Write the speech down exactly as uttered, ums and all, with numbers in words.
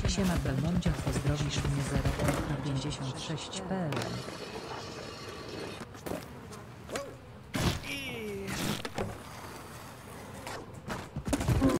Siema Belmondziak, pozdrowisz mnie zero pięćdziesiąt sześć p l.